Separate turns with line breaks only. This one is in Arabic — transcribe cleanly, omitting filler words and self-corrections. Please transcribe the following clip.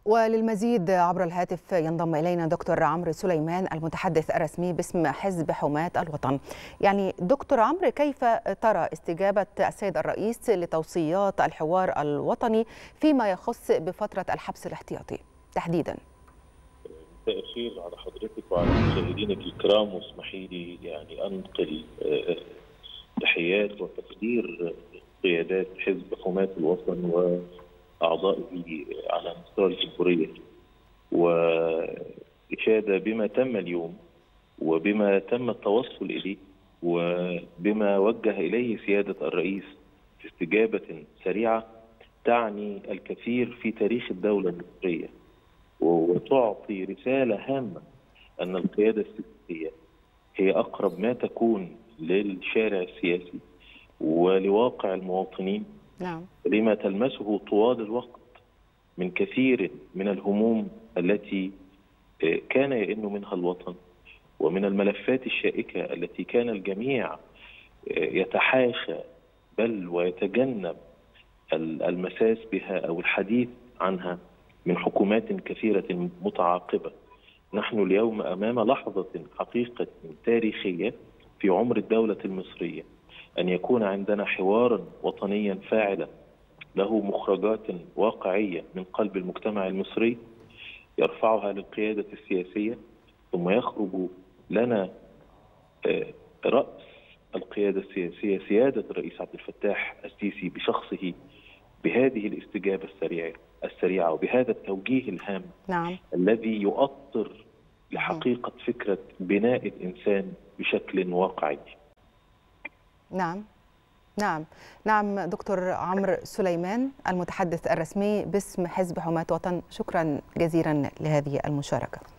وللمزيد عبر الهاتف ينضم إلينا دكتور عمرو سليمان المتحدث الرسمي باسم حزب حماة الوطن. يعني دكتور عمرو، كيف ترى استجابة السيد الرئيس لتوصيات الحوار الوطني فيما يخص بفترة الحبس الاحتياطي تحديدا؟
مساء الخير على حضرتك وعلى مشاهدينك الكرام، واسمحي لي يعني انقل تحيات وتقدير قيادات حزب حماة الوطن وأعضائه على مستوى الجمهورية، وإشادة بما تم اليوم وبما تم التوصل إليه وبما وجه إليه سيادة الرئيس في استجابة سريعة تعني الكثير في تاريخ الدولة المصرية، وتعطي رسالة هامة أن القيادة السياسية هي أقرب ما تكون للشارع السياسي ولواقع المواطنين.
نعم.
لما تلمسه طوال الوقت من كثير من الهموم التي كان يئن منها الوطن، ومن الملفات الشائكة التي كان الجميع يتحاشى بل ويتجنب المساس بها أو الحديث عنها من حكومات كثيرة متعاقبة. نحن اليوم أمام لحظة حقيقة تاريخية في عمر الدولة المصرية، أن يكون عندنا حوارا وطنيا فاعلا له مخرجات واقعية من قلب المجتمع المصري يرفعها للقيادة السياسية، ثم يخرج لنا رأس القيادة السياسية سيادة الرئيس عبد الفتاح السيسي بشخصه بهذه الاستجابة السريعة وبهذا التوجيه الهام.
نعم.
الذي يؤطر لحقيقة فكرة بناء الإنسان بشكل واقعي.
نعم نعم نعم. دكتور عمرو سليمان المتحدث الرسمي باسم حزب حماة وطن، شكرا جزيلا لهذه المشاركة.